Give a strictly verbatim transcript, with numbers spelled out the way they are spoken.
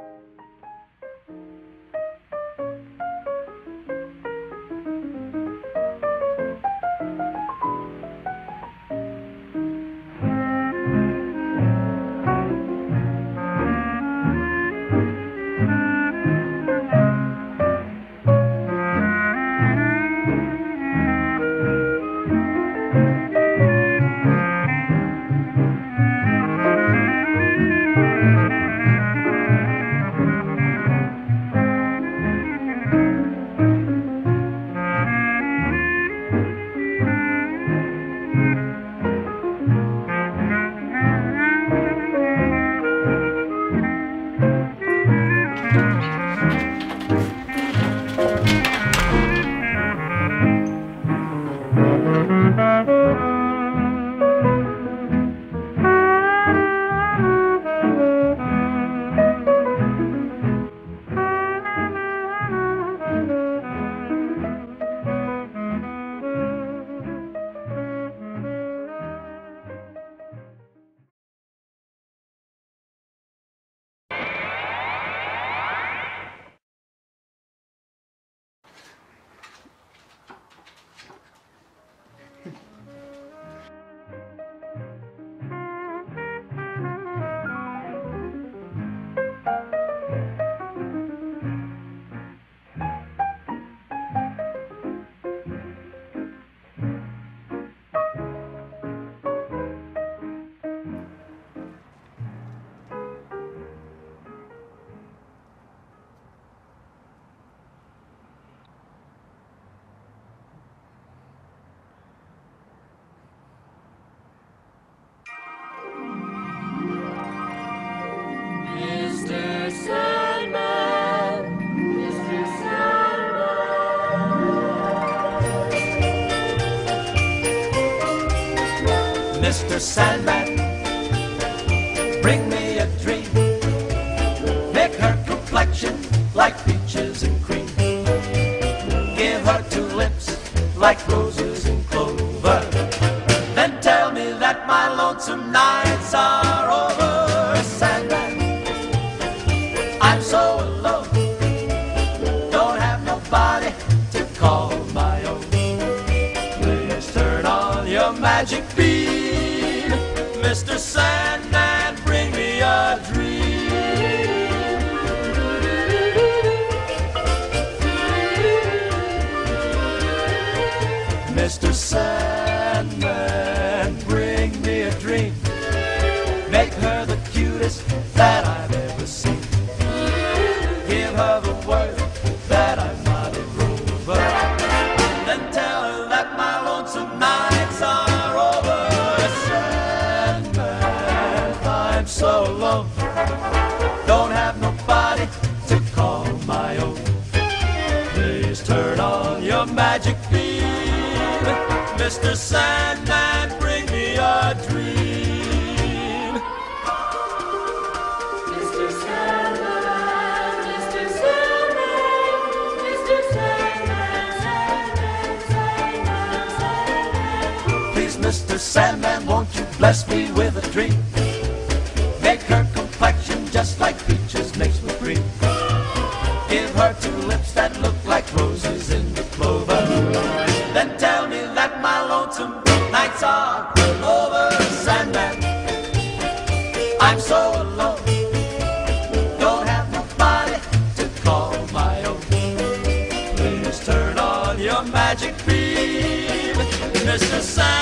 Mister Sandman, bring me a dream. Make her complexion like peaches and cream. Give her two lips like roses and clover. Then tell me that my lonesome nights are over. Sandman, I'm so alone. Don't have nobody to call my own. Please turn on your magic beam. Mister Sandman, bring me a dream. Mister Sandman, bring me a dream. Make her the cutest that I've ever seen. Give her the word that I'm not a rover. Then tell her that my lonesome nights are over. I'm so alone, don't have nobody to call my own. Please turn on your magic beam. Mister Sandman, bring me a dream. Mister Sandman, Mister Sandman, Mister Sandman, Sandman, Sandman, Sandman. Please, Mister Sandman, won't you bless me with a dream? Make her complexion just like peaches makes me green. Give her two lips that look like roses in the clover. Then tell me that my lonesome nights are over. Sandman, I'm so alone. Don't have nobody to call my own. Please turn on your magic beam, Mister Sandman.